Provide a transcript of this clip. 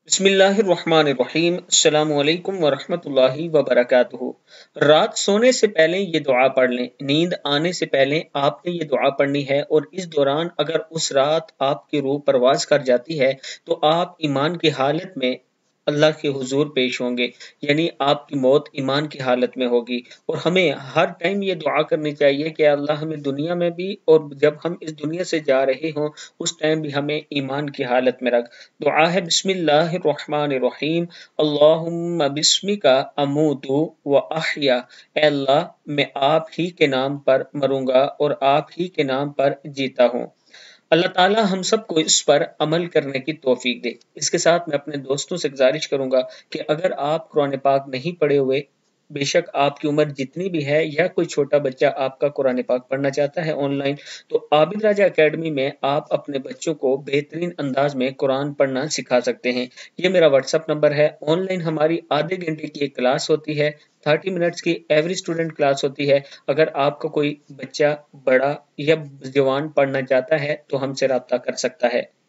بسم اللہ الرحمن الرحیم السلام علیکم ورحمۃ اللہ وبرکاتہ۔ رات سونے سے پہلے یہ دعا پڑھ لیں۔ نیند آنے سے پہلے آپ نے یہ دعا پڑھنی ہے، اور اس دوران اگر اس رات آپ کی روح پرواز کر جاتی ہے تو آپ ایمان کی حالت میں اللہ کے حضور پیش ہوں گے، یعنی آپ کی موت ایمان کی حالت میں ہوگی۔ اور ہمیں ہر ٹائم یہ دعا کرنی چاہیے کہ اللہ ہمیں دنیا میں بھی اور جب ہم اس دنیا سے جا رہے ہوں اس ٹائم بھی ہمیں ایمان کی حالت میں رکھ۔ دعا ہے بسم اللہ الرحمن الرحیم، اللہم بسمک اموت و احیا۔ اے اللہ، میں آپ ہی کے نام پر مروں گا اور آپ ہی کے نام پر جیتا ہوں۔ اللہ تعالی ہم سب کو اس پر عمل کرنے کی توفیق دے۔ اس کے ساتھ میں اپنے دوستوں سے گزارش کروں گا کہ اگر آپ قرآن پاک نہیں پڑھے ہوئے، بے شک آپ کی عمر جتنی بھی ہے یا کوئی چھوٹا بچہ آپ کا قرآن پاک پڑھنا چاہتا ہے آن لائن، تو عابد راجہ اکیڈمی میں آپ اپنے بچوں کو بہترین انداز میں قرآن پڑھنا سکھا سکتے ہیں۔ یہ میرا واٹس ایپ نمبر ہے۔ آن لائن ہماری آدھے گھنٹے کی ایک کلاس ہوتی ہے، 30 منٹس کی ایوری اسٹوڈنٹ کلاس ہوتی ہے۔ اگر آپ کا کوئی بچہ بڑا یا جوان پڑھنا چاہتا ہے تو ہم سے رابطہ کر سکتا ہے۔